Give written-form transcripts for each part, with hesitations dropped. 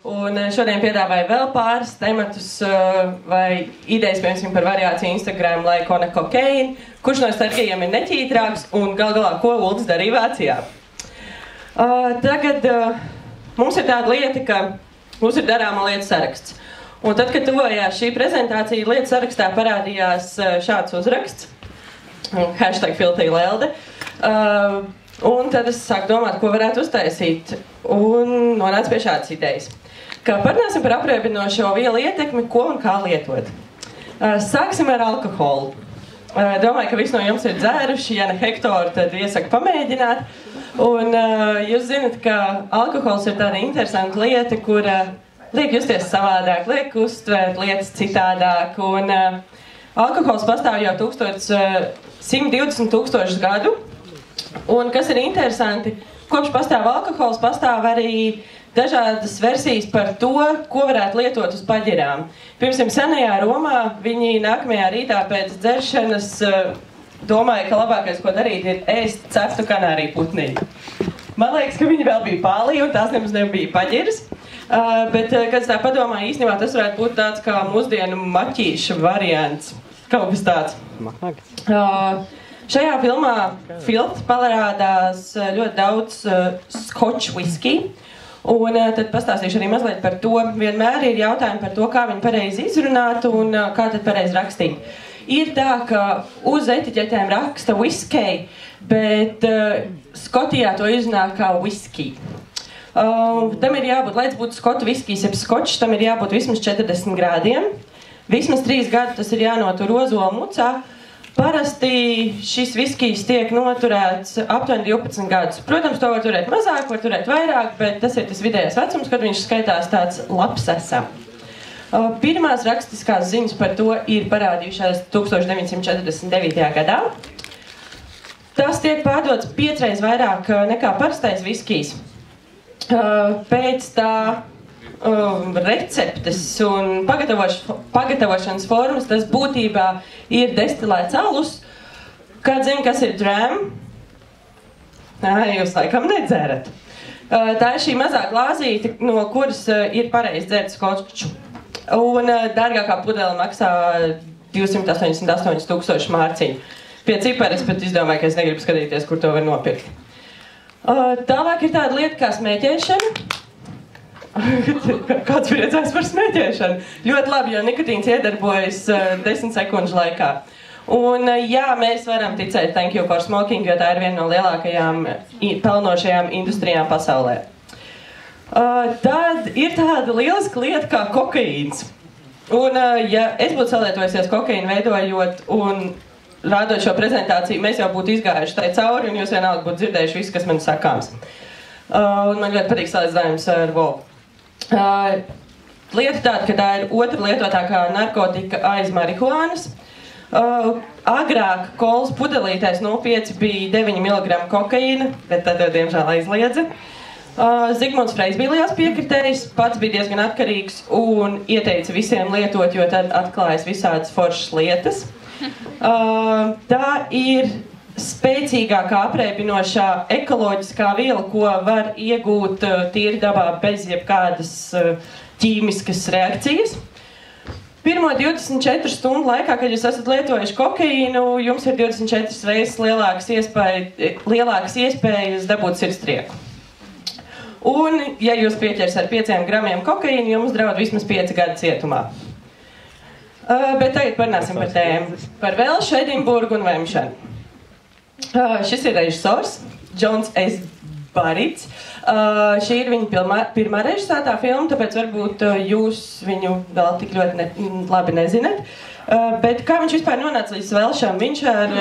Un šodien piedāvāju vēl pāris tematus vai idejas, piemēram, par variāciju Instagram, like on a cocaine, kurš no starkajiem ir neķītrāks un gal galā, ko Uldis darīja Vācijā. Tagad mums ir tāda lieta, ka mums ir darāma lietu saraksts. Un tad, kad tuvojās šī prezentācija, lietu sarakstā parādījās šāds uzraksts, #filtylelde, un tad es sāku domāt, ko varētu uztaisīt, un nonācu pie šādas idejas. Kā parunāsim par apreibinošo vielu ietekmi, ko un kā lietot. Sāksim ar alkoholu. Domāju, ka visi no jums ir dzēruši, ja ne hektoru, tad iesaku pamēģināt. Un jūs zinat, ka alkohols ir tāda interesanta lieta, kura liek justies savādāk, liek uztvērt lietas citādāk. Un alkohols pastāv jau 120 000 gadu. Un kas ir interesanti, kopš pastāv alkohols, pastāv arī dažādas versijas par to, ko varētu lietot uz paģirām. Pirmsim, senajā Romā viņi nākamajā rītā pēc dzeršanas domāja, ka labākais, ko darīt, ir ēst ceptu kanāriju putniņu. Man liekas, ka viņi vēl bija pālī un tās nemaz nebija paģiras. Bet, kad es tā padomāju, īstenībā tas varētu būt tāds kā mūsdienu maķīša variants. Kaut kas tāds. Šajā filmā parādās ļoti daudz scotch whisky. Un tad pastāstīšu arī mazliet par to. Vienmēr ir jautājumi par to, kā viņu pareizi izrunāt un kā tad pareizi rakstīt. Ir tā, ka uz etiķetēm raksta whisky, bet Skotijā to izrunā kā whisky. Tam ir jābūt, lai būtu skotu viskijs, jeb skočs, tam ir jābūt vismaz 40 grādiem. Vismaz 3 gadu tas ir jānotur ozola mucā. Parasti šis viskijs tiek noturēts aptuveni 12 gadus. Protams, to var turēt mazāk, var turēt vairāk, bet tas ir tas vidējais vecums, kad viņš skaitās tāds labs esam. Pirmās rakstiskās ziņas par to ir parādījušās 1949. gadā. Tas tiek pārdots 5 reizes vairāk nekā parastais viskijs. Pēc tā receptes un pagatavošanas formas, tas būtībā ir destilēts alus. Kāds zina, kas ir dram? Jūs laikam nedzerat. Tā ir šī mazā glāzīte, no kuras ir pareizi dzert skoču. Un dārgākā pudele maksā 288 000 mārciņu. Pie ciparas pat izdomāju, ka es negribu skatīties, kur to var nopirkt. Tālāk ir tāda lieta kā smēķēšana. Kāds priecājas par smēķēšanu? Ļoti labi, jo nikotīns iedarbojas 10 sekundžu laikā. Un jā, mēs varam ticēt thank you for smoking, jo tā ir viena no lielākajām pelnošajām industrijām pasaulē. Tad ir tāda lieliska lieta kā kokaīns. Un ja es būtu salietojusies kokaīnu veidojot un rādot šo prezentāciju, mēs jau būtu izgājuši tai cauri un jūs vienalga būtu dzirdējuši visu, kas man sakāms. Un man ļoti patīk salīdzinājums ar Wolfu. Lieta tāda, ka tā ir otra lietotākā narkotika aiz marihuānas. Agrāk kolas pudelītēs 0,5 bija 9 mg kokaīna, bet tad diemžēl aizliedza. Zigmunds Frejs bija liels piekritējs, pats bija diezgan atkarīgs un ieteica visiem lietot, jo tad atklājas visādas foršas lietas. Tā ir spēcīgākā apreibinošā ekoloģiskā viela, ko var iegūt tīri dabā bez jebkādas ķīmiskas reakcijas. Pirmo 24 stundu laikā, kad jūs esat lietojuši kokaīnu, jums ir 24 reizes lielākas iespējas dabūt sirdstrieku. Un, ja jūs pieķers ar 5 gramiem kokaīnu, jums draud vismaz 5 gadu cietumā. Bet tagad parunāsim par tēmu. Par Velšu, Edinburgu un vemšanu. Šis ir režisors, Džons S. Barits. Šī ir viņa pirmā režisētā filma, tāpēc varbūt jūs viņu vēl tik ļoti labi nezināt. Bet kā viņš vispār nonāca līdz Velšam? Viņš ar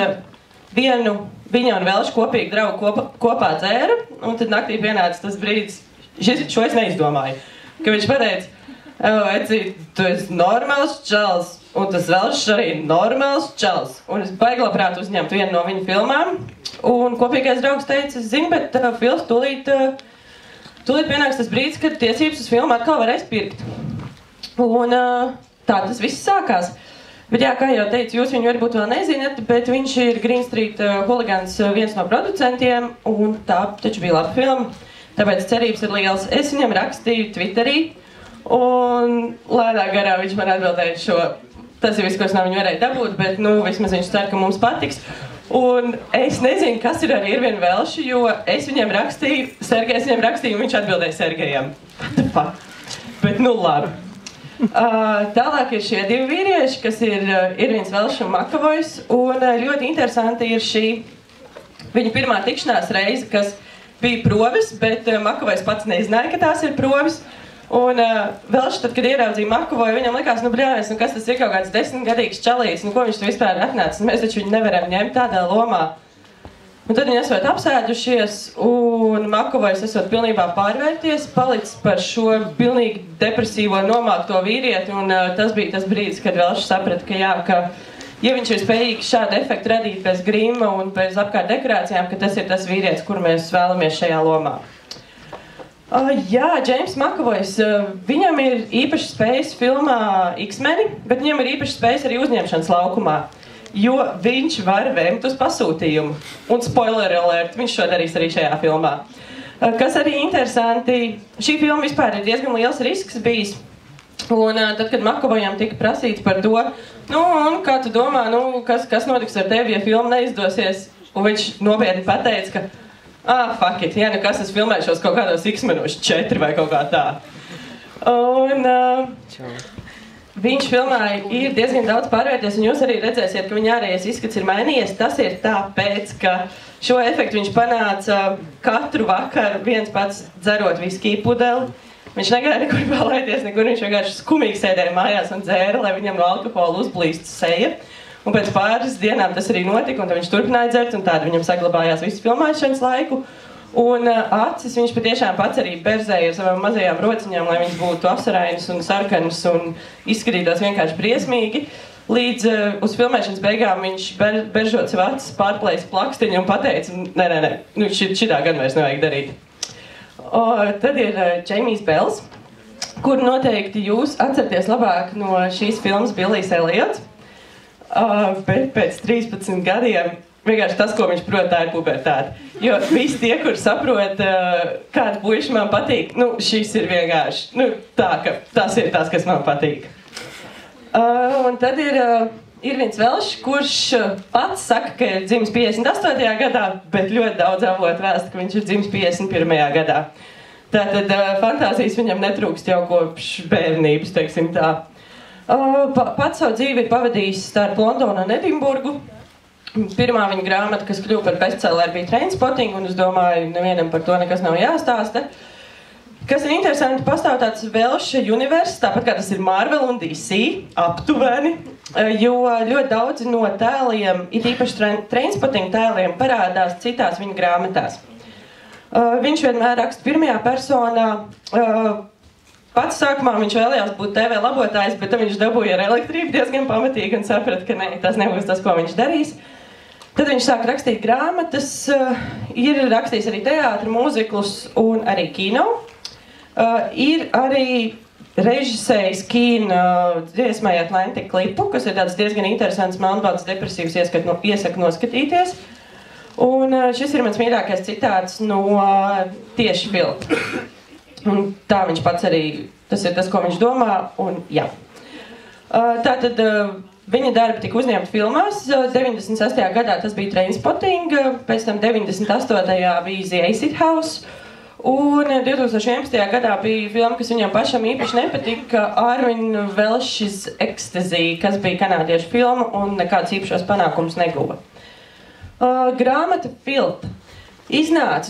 viņa un Velšu kopīgi draugu kopā dzēra, un tad naktī pienāca tas brīdis, šo es neizdomāju, ka viņš pateica, Eci, tu esi normāls čals, un tas Velšs arī normāls čals. Un es baigi labprāt uzņemtu vienu no viņa filmām, un kopīgais draugs teica, es zinu, bet Fils, tūlīt pienāks tas brīdis, kad tiesības uz filmu atkal varēs pirkt. Un tā tas viss sākās. Bet jā, kā jau teicu, jūs viņu varbūt vēl nezināt, bet viņš ir Green Street Hooligans viens no producentiem, un tā taču bija laba filma. Tāpēc cerības ir liels. Es viņam rakstīju Twitterī, Un lēnā garā viņš man atbildēja šo, tas ir viss, ko es no viņa varēju dabūt, bet, vismaz viņš cer, ka mums patiks. Un es nezinu, kas ir ar Irvinu Velšu, jo es viņam rakstīju, Sergejs viņam rakstīja, un viņš atbildēja Sergejam. What the fuck? Bet, labi. Tālāk ir šie divi vīrieši, kas ir Irvins Velšs un Makavojs, un ļoti interesanti ir šī viņa pirmā tikšanās reize, kas bija provis, bet Makavojs pats nezināja, ka tās ir provis. Un Velšs, tad, kad ieraudzīja Makavoju, viņam likās, bļāvies, kas tas ir kaut kāds 10-gadīgs čalīts, ko viņš tur vispār atnācis, mēs taču viņu nevaram ņemt tādā lomā. Un tad viņi esot apsēdušies, un Makavojs esot pilnībā pārvērties, palicis par šo pilnīgi depresīvo nomākto vīrieti, un tas bija tas brīdis, kad Velšs saprata, ka jā, ka ja viņš ir spējīgs šādu efektu radīt bez grima un bez apkārt dekorācijām, ka tas ir tas vīrietis, kuru mēs vēlamies šajā lomā. Jā, Džeims Makavojs, viņam ir īpaši spējas filmā X-meni, bet viņam ir īpaši spējas arī uzņemšanas laukumā, jo viņš var vēmt uz pasūtījumu. Un spoiler alert, viņš šo darīs arī šajā filmā. Kas arī interesanti, šī filma vispār ir diezgan liels risks bijis. Un tad, kad Makavojam tika prasīts par to, un kā tu domā, kas notiks ar tevi, ja filma neizdosies, un viņš nopietni pateica, ka fuck it, kas es filmēšos kaut kādos X-menos 4 vai kaut kā tā. Un viņš filmā ir diezgan daudz pārvērties, un jūs arī redzēsiet, ka viņa ārējais izskats ir mainījies. Tas ir tāpēc, ka šo efektu viņš panāca katru vakaru viens pats dzerot viskiju pudeli. Viņš negāja nekur palaities, nekur viņš vienkārši skumīgi sēdēja mājās un dzēra, lai viņam no alkohola uzblīst seja. Un pēc pāris dienām tas arī notika, un tad viņš turpināja dzert, un tāda viņam saglabājās visu filmēšanas laiku. Un acis viņš patiešām pats arī berzēja ar savām mazajām rociņām, lai viņas būtu asarainas un sarkanas un izskatītos vienkārši briesmīgi. Līdz uz filmēšanas beigām viņš beržot sev acis, pārplējis plakstiņu un pateica, nē, šitā gan vairs nevajag darīt. Tad ir Džeimijs Bels, kuru noteikti jūs atceraties labāk no šīs filmas Billijs Eliots. Bet pēc 13 gadiem vienkārši tas, ko viņš prot, tā ir pubertāte. Jo visi tie, kur saprot, kāda puiša man patīk, šis ir vienkārši, tā, ka tas ir tas, kas man patīk. Un tad ir Irvins Velšs, kurš pats saka, ka ir dzimis 58. gadā, bet ļoti daudz avotu vēsta, ka viņš ir dzimis 51. gadā. Tātad fantāzijas viņam netrūkst jau kopš bērnības, teiksim tā. Pats savu dzīvi ir pavadījis starp Londonu un Edinburgu. Pirmā viņa grāmata, kas kļuva par bestselleru, bija Trainspotting, un es domāju, nevienam par to nekas nav jāstāsta. Kas ir interesanti, pastāv tāds Velša universs, tāpat kā tas ir Marvel un DC, aptuveni, jo ļoti daudzi no tēliem, it īpaši Trainspotting tēliem, parādās citās viņa grāmatās. Viņš vienmēr raksta pirmajā personā. Pats sākumā viņš vēlējās būt TV labotājs, bet viņš dabūja ar elektrību diezgan pamatīgi un saprata, ka tas nebūs tas, ko viņš darīs. Tad viņš sāk rakstīt grāmatas, ir rakstījis arī teātru, mūziklus un arī kino. Ir arī režisējis kino dziesmai Atlantic klipu, kas ir tāds diezgan interesants, melnbalts, depresīvs, iesaku noskatīties. Un šis ir mans mīļākais citāts no tieši filma. Un tā viņš pats arī, tas ir tas, ko viņš domā, un jā. Tātad viņa darbi tika uzņemti filmās, 96. gadā tas bija Trainspotting, pēc tam 98. bija The Acid House, un 2011. gadā bija filma, kas viņam pašam īpaši nepatika, Irvin Velš's Ecstasy, kas bija kanādiešu filma un nekāds īpašos panākums neguva. Grāmata Filth iznāca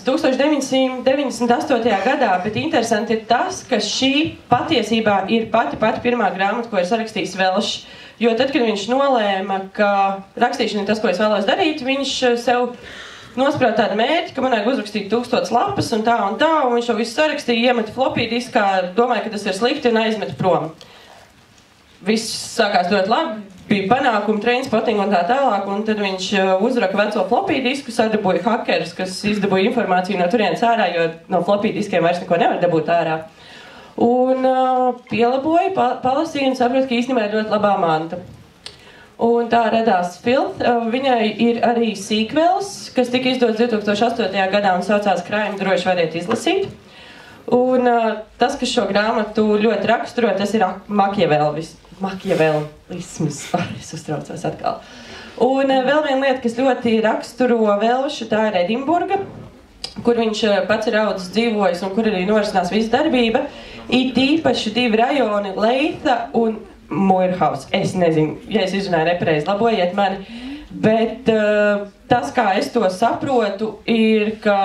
1998. gadā, bet interesanti ir tas, ka šī patiesībā ir pati pirmā grāmata, ko ir sarakstījis Velšs. Jo tad, kad viņš nolēma, ka rakstīšana ir tas, ko es vēlos darīt, viņš sev nosprauda tādu mērķi, ka man vajag uzrakstīt 1000 lapas un viņš to visu sarakstīja, iemeta floppy diskā, domāja, ka tas ir slikti un aizmeta prom. Viss sākās ļoti labi, bija panākumi, Trainspotting un tā tālāk, un tad viņš uzraka veco floppy disku, sadabūja hakerus, kas izdabūja informāciju no turienes ārā, jo no floppy diskiem vairs neko nevar dabūt ārā. Un pielaboja, palasīja un saprata, ka īstenībā ir ļoti labā manta. Un tā radās Filth. Viņai ir arī sequels, kas tika izdots 2008. gadā un saucās Crime, droši variet izlasīt. Un tas, kas šo grāmatu ļoti raksturo, tas ir makiavelisms. Es uztraucos atkal. Un vēl viena lieta, kas ļoti raksturo Velšu, tā ir Edinburga, kur viņš pats ir audzis, dzīvojis un kur arī norisinās visa darbība. It īpaši 2 rajoni, Leitha un Moorhouse. Es nezinu, ja es izrunāju nepareizi, labojiet mani. Bet tas, kā es to saprotu, ir, ka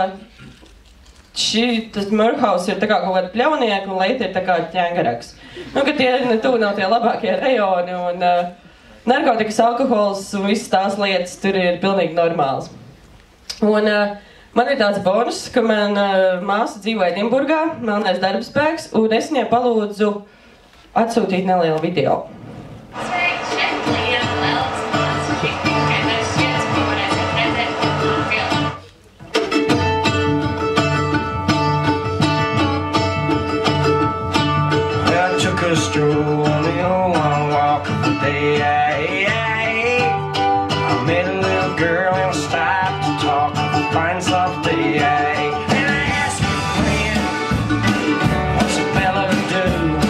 tas Moorhouse ir tā kā kaut kāda pļaunieka un Leitha ir tā kā ķēngaraks. Nu, ka tie nav tie labākie rajoni un narkotikas, alkohols un visas tās lietas tur ir pilnīgi normāls. Un man ir tāds bonus, ka man māsa dzīvo Edinburgā, melnais darbspēks, un es viņai palūdzu atsūtīt nelielu video. Sveiki, šeit Liela Lēlas māca šķitīgais šķiets, ko varēsiet redzēt kopumā filmā. I took a stroll on the old long walk of the day. I met a little girl and stopped to talk on a fine soft day. And I asked her, friend, what's a fella to do?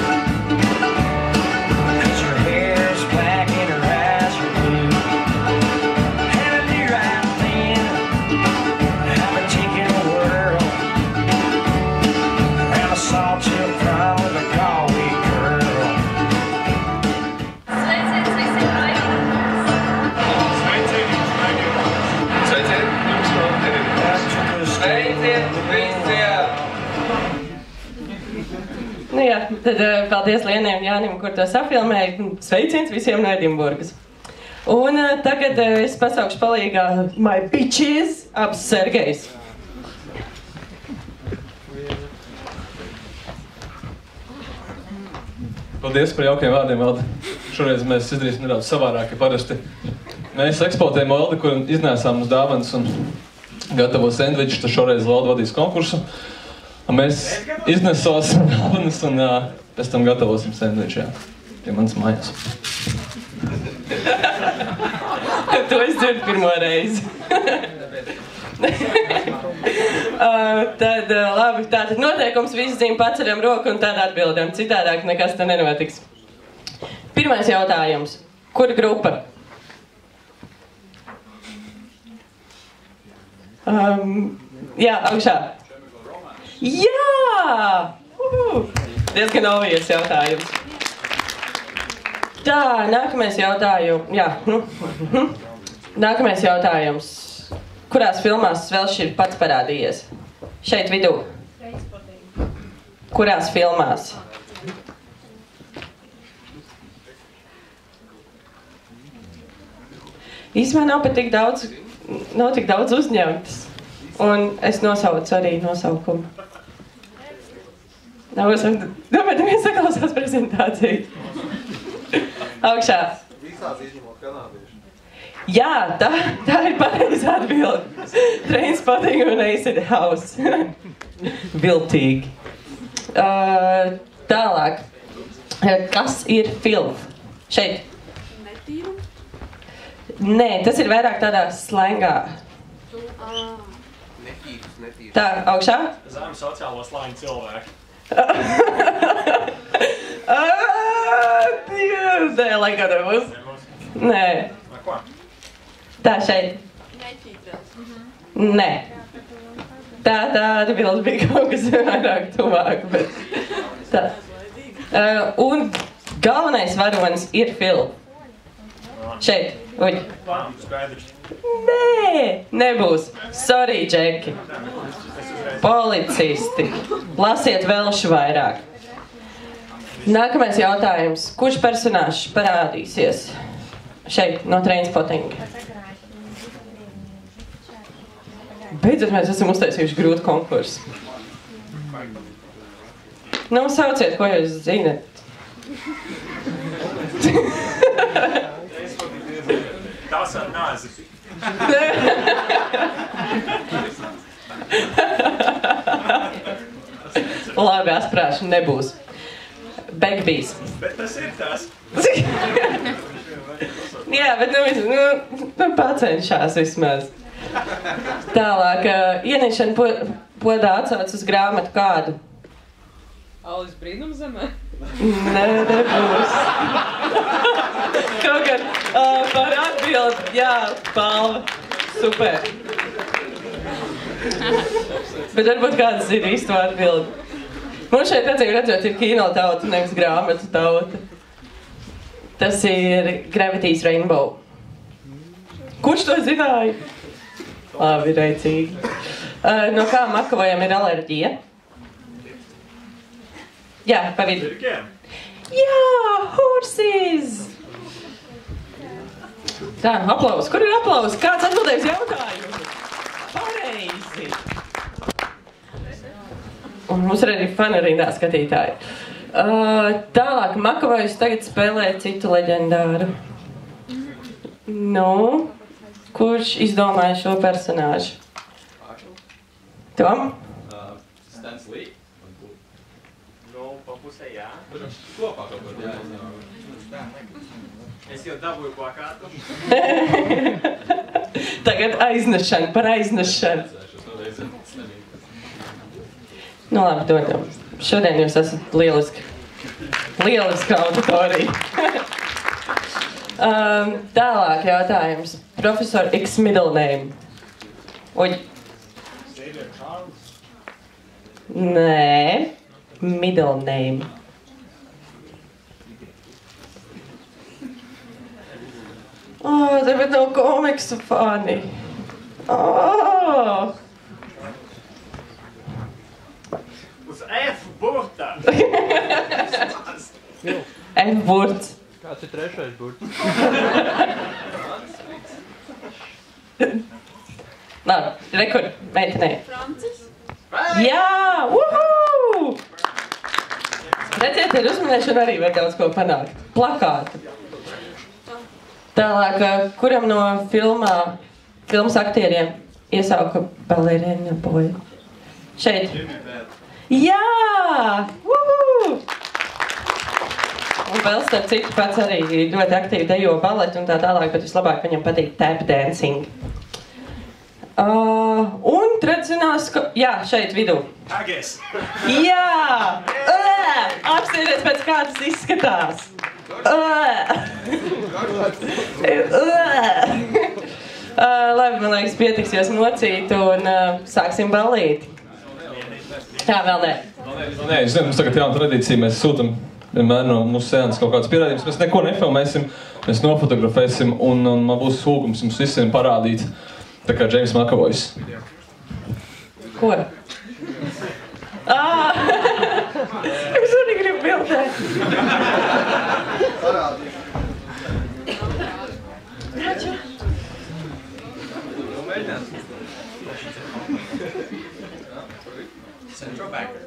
'Cause her hair's black and her eyes are blue. And I knew right then I've been taking the world and a sawtooth prom with a Galway girl. Nu jā, tad paldies Lienai un Jānim, kur to safilmēja. Sveiciens visiem no Edinburgas. Un tagad es pasaukšu palīgā my bitches ap Sergejs. Paldies par jaukiem vārdiem, Valdi. Šoreiz mēs izdarīsim nedaudz savādāk, ja parasti. Mēs eksploatējam Valdi, kur iznēsām uz dāvanas un gatavo sendviču, tad šoreiz Valdi vadīs konkursu. Mēs iznesosim dāvanas un pēc tam gatavosim sendviču, jā, pie manas mājās. To es dzirdu pirmo reizi. Tad labi, tātad noteikums visi zina, paceļam roku un tādā atbildam. Citādāk nekas te nenotiks. Pirmais jautājums. Kura grupa? Jā, augšā. Jā! Diezgan obvious jautājums. Tā, nākamais jautājums. Jā. Nākamais jautājums. Kurās filmās Velšs ir pats parādījies? Šeit vidū. Kurās filmās? Īsmā nav tik daudz uzņemtas. Un es nosaucu arī nosaukumu. Domāju, neviens saklausās prezentāciju. Augšā. Visās izņemot kanādiešu. Jā, tā ir pareiza atbilde. Trainspotting un Acid House. Viltīgi. Tālāk. Kas ir filth? Šeit. Netīrums? Nē, tas ir vairāk tādā slangā. Netīrums. Tā, augšā. Zem sociālo slāņu cilvēku. Nē, laikā nebūs. Nē. Vai ko? Tā šeit. Netīrums. Nē. Tā atbilde bija kaut kas vairāk tuvāk, bet tā. Un galvenais varonis ir filma. Šeit, uģi. Skaidrs. Nē, nebūs. Sorry, Džeki. Policisti. Lasiet Velšu vairāk. Nākamais jautājums. Kurš personāžs parādīsies šeit no Trainspotting? Beidzot, mēs esam uztaisījuši grūtu konkursu. Nu, sauciet, ko jūs zinat. Tas ar nāzi. Labi, asprāšu nebūs. Begbijs. Bet tas ir tas. Jā, bet nu pacenšās vismaz. Tālāk, ienīšana podā atsauc uz grāmatu kādu? Alis brīnumzemē. Nē, nebūs. Kaut gan par atbildi, jā, palva. Super. Bet varbūt kāds ir īsto atbildi. Mums šeit redzot ir kino tauta, nevis grāmatu tauta. Tas ir Gravity's Rainbow. Kurš to zināja? Labi, reicīgi. No kā Makavojam ir alerģija? Jā, pa vidu. Jā, horses! Tā, aplaus. Kur ir aplaus? Kāds atbildējis jautājumu? Pareizi! Un mums ir arī fanarindā skatītāji. Tālāk, Makavojs tagad spēlē citu leģendāru. Nu, kurš izdomāja šo personāžu? Tom? Stans Lee. Nu, pa pusē jā. Kopā kaut kur. Jā. Es jau dabūju plakātu. Tagad aiznešana, par aiznešanu. Nu labi, dodam. Šodien jūs esat lieliski. Lieliska auditorija. Tālāk jautājums. Profesor X middle name. Uj. Nē. Middle name. Tagad nav komiksu fani. Uz F burta. F burts. Kāds ir trešais burts? Labi, rekur, meitenē. Francis. Jā, uhu! Redziet, ar uzmanēšanu arī var daudz ko panākt. Plakātu. Tālāk, kuram no filmas aktieriem iesauka balerēna boja? Šeit. Jā! Uhu! Un vēl starp citu pats arī ļoti aktīvi dejo baletu un tā tālāk, bet vislabāk viņam patīk tap dancing. Un tradicionāls, jā, šeit vidū. Hages. Jā! Apstāties pēc kā tas izskatās. Labi, man liekas, pietiksies mocīt un sāksim ballīt. Tā vēl nē. Nē, es zinu, mums tagad jauna tradīcija, mēs sūtam vienmēr no mūsu sēnas kaut kāds pierādījums. Mēs neko nefilmēsim, mēs nofotografēsim un man būs lūgums jums visiem parādīt, tā kā James Makavojs. Ko? Es arī gribu bildēt. Central backer.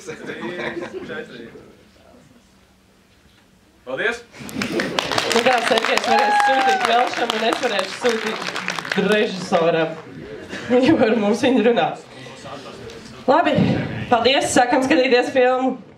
Paldies. Nu kā Sergejs varēs sūtīt Velšam un es varēšu sūtīt režisoram, jo ar mums viņi runā. Labi, paldies, sākam skatīties filmu.